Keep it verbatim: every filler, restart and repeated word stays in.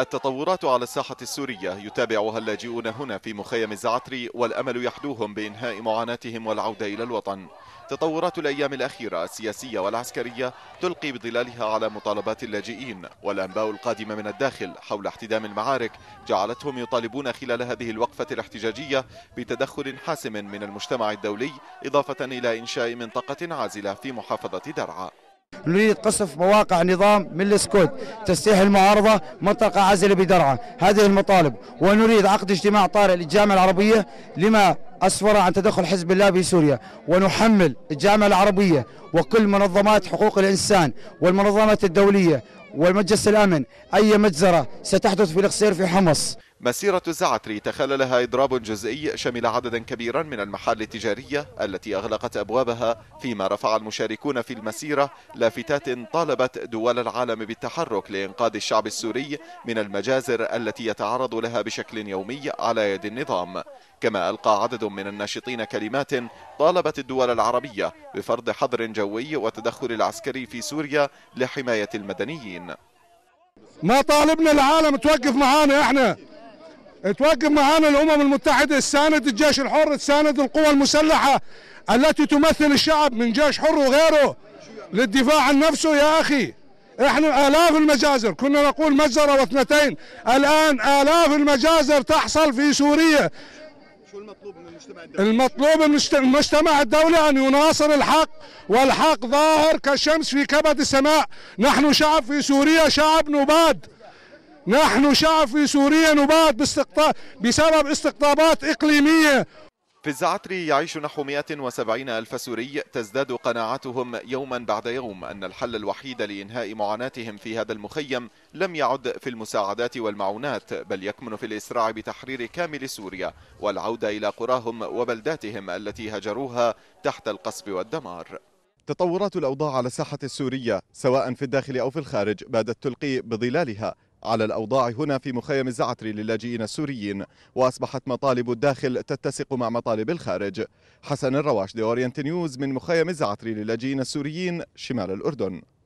التطورات على الساحة السورية يتابعها اللاجئون هنا في مخيم الزعتري، والأمل يحدوهم بإنهاء معاناتهم والعودة إلى الوطن. تطورات الأيام الأخيرة السياسية والعسكرية تلقي بظلالها على مطالبات اللاجئين، والأنباء القادمة من الداخل حول احتدام المعارك جعلتهم يطالبون خلال هذه الوقفة الاحتجاجية بتدخل حاسم من المجتمع الدولي، إضافة إلى إنشاء منطقة عازلة في محافظة درعا. نريد قصف مواقع نظام من السكوت، تسليح المعارضة، منطقة عازلة بدرعا، هذه المطالب. ونريد عقد اجتماع طارئ للجامعة العربية لما أسفر عن تدخل حزب الله في سوريا، ونحمل الجامعة العربية وكل منظمات حقوق الإنسان والمنظمات الدولية والمجلس الأمن أي مجزرة ستحدث في القصير في حمص. مسيرة الزعتري تخللها إضراب جزئي شمل عددا كبيرا من المحال التجارية التي أغلقت أبوابها، فيما رفع المشاركون في المسيرة لافتات طالبت دول العالم بالتحرك لإنقاذ الشعب السوري من المجازر التي يتعرض لها بشكل يومي على يد النظام. كما ألقى عدد من الناشطين كلمات طالبت الدول العربية بفرض حظر جوي والتدخل العسكري في سوريا لحماية المدنيين. ما طالبنا العالم توقف معانا، احنا توقف معانا الأمم المتحدة، تساند الجيش الحر، تساند القوى المسلحة التي تمثل الشعب من جيش حر وغيره للدفاع عن نفسه. يا أخي احنا آلاف المجازر، كنا نقول مجزرة واثنتين، الآن آلاف المجازر تحصل في سوريا. شو المطلوب من المجتمع الدولي؟ المطلوب من المجتمع الدولي أن يناصر الحق، والحق ظاهر كالشمس في كبد السماء. نحن شعب في سوريا، شعب نباد، نحن شعب في سوريا نباد باستقطاب بسبب استقطابات إقليمية. في الزعتري يعيش نحو مئة وسبعين ألف سوري، تزداد قناعتهم يوما بعد يوم أن الحل الوحيد لإنهاء معاناتهم في هذا المخيم لم يعد في المساعدات والمعونات، بل يكمن في الإسراع بتحرير كامل سوريا والعودة إلى قراهم وبلداتهم التي هجروها تحت القصف والدمار. تطورات الأوضاع على الساحة السورية سواء في الداخل أو في الخارج بادت تلقي بظلالها على الأوضاع هنا في مخيم الزعتري للاجئين السوريين، وأصبحت مطالب الداخل تتسق مع مطالب الخارج. حسن الرواش، دي أورينت نيوز، من مخيم الزعتري للاجئين السوريين شمال الأردن.